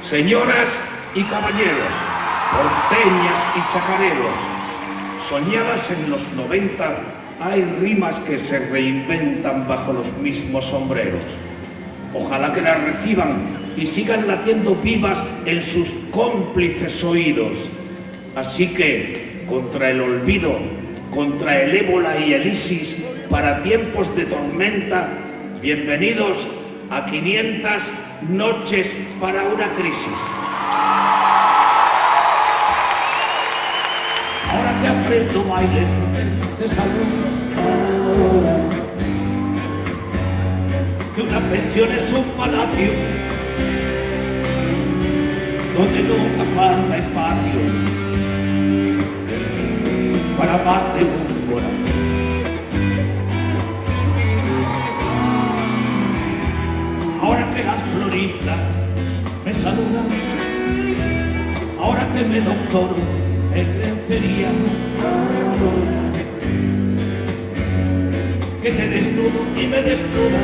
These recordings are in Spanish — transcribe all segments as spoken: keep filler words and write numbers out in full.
Señoras y caballeros, porteñas y chacareros, soñadas en los noventa, hay rimas que se reinventan bajo los mismos sombreros. Ojalá que las reciban y sigan latiendo vivas en sus cómplices oídos. Así que, contra el olvido, contra el ébola y el ISIS, para tiempos de tormenta, bienvenidos a quinientas noches para una crisis. Ahora que aprendo baile de salud, ahora que una pensión es un palacio donde nunca falta espacio para más de un corazón. Ahora que las floristas me saludan, ahora que me doctoro en lencería, que te desnudo y me desnuda,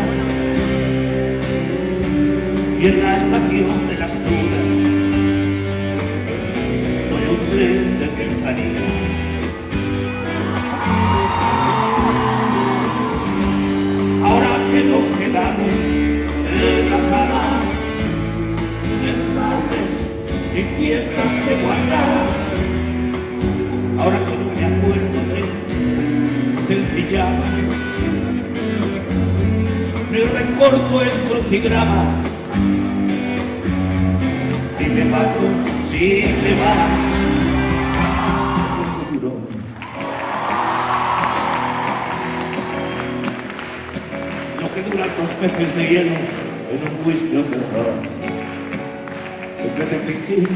y en la estación de las dudas voy a un tren de cercanía. Ahora que nos quedamos en la cama, lunes, martes y fiestas de guardar, ahora que no me acuerdo de, del pijama, me recorto el crucigrama y me mato si me va el futuro. Lo que duran dos peces de hielo en un whisky on the rocks, en vez de fingir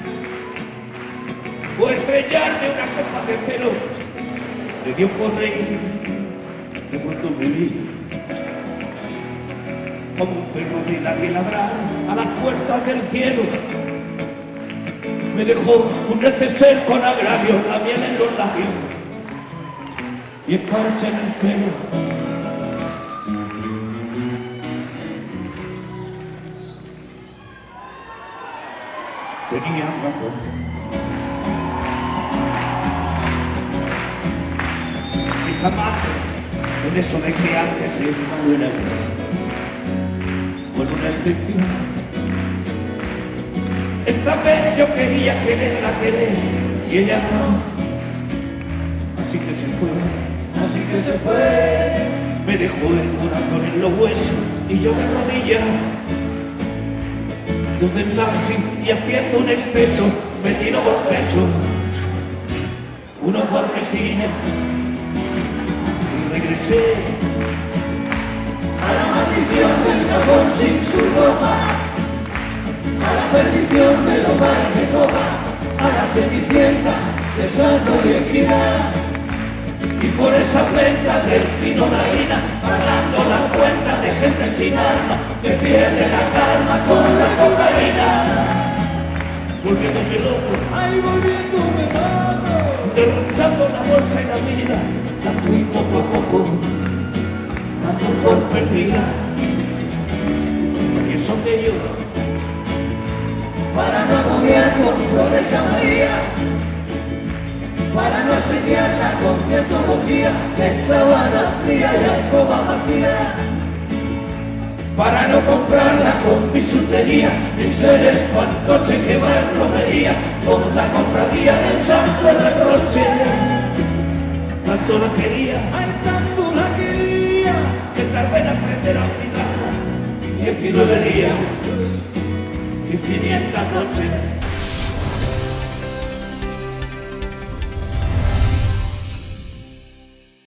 o estrellarme una copa de celos, me dio por reír, de pronto viví como un perro de la y ladrar a las puertas del cielo. Me dejó un neceser con agravio, la miel en los labios y escarcha en el pelo. Tenía razón. Mis amantes, en eso de que antes era una buena idea, con una excepción. Esta vez yo quería quererla querer y ella no. Así que se fue, así que se fue. Me dejó el corazón en los huesos y yo de rodillas, desde el taxi y haciendo un exceso, me tiró por peso unos barquecillos y regresé a la maldición del cajón sin su ropa, a la perdición de los bares de copa, a la cenicienta de Santo y Esquina, y por esa plenta del fino naína, pagando la cuenta de gente sin alma que pierde la calma con la cocaína. Volviéndome loco, ay, volviéndome loco, derrochando la bolsa y la vida, la fui poco a poco dando por perdida. Y eso que yo, para no agobiar con flores a María, para no asediarla con mi antología de sábana fría y alcoba vacía, para no comprarla con bisutería y ser el fantoche que va en romería con la cofradía del santo reproche. Tanto la quería, ay, tanto la quería, que tardé en aprender a olvidarla. Diecinueve días y quinientas noches